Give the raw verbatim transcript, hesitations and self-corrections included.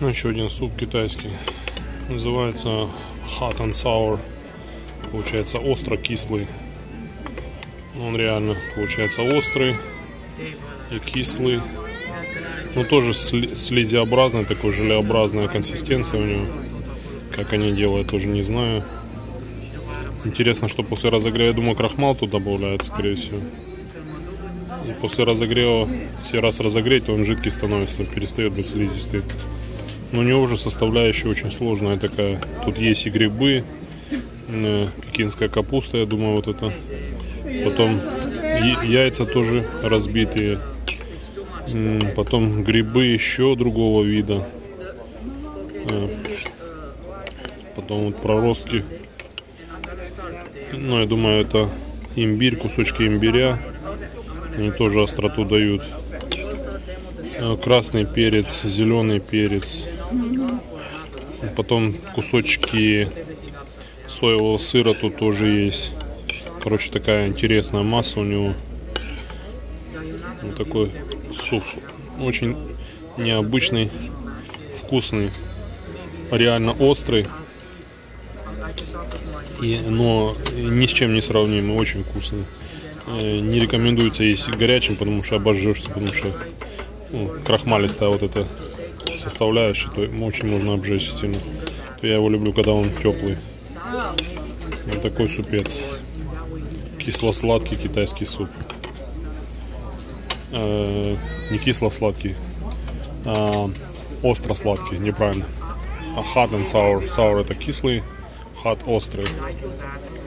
Ну, еще один суп китайский. Называется Hot and Sour. Получается остро-кислый. Он реально получается острый и кислый. Ну, тоже слизеобразный, такой желеобразная консистенция у него. Как они делают, тоже не знаю. Интересно, что после разогрева, я думаю, крахмал тут добавляется, скорее всего. И после разогрева, если раз разогреть, то он жидкий становится, перестает быть слизистый. Но у него уже составляющая очень сложная такая. Тут есть и грибы, пекинская капуста, я думаю, вот это. Потом яйца тоже разбитые. Потом грибы еще другого вида. Потом вот проростки. Ну, я думаю, это имбирь, кусочки имбиря. Они тоже остроту дают. Красный перец, зеленый перец. Потом кусочки соевого сыра тут тоже есть. Короче, такая интересная масса у него. Вот такой суп. Очень необычный, вкусный, реально острый. И, но ни с чем не сравнимый, очень вкусный. Не рекомендуется есть горячим, потому что обожжешься, потому что ну, крахмалистая вот эта составляющая, то очень можно обжечь сильно. То я его люблю, когда он теплый. Вот такой супец. Кисло-сладкий китайский суп. Э, не кисло-сладкий, а остро-сладкий, неправильно. А hot and sour. Sour это кислый, hot острый.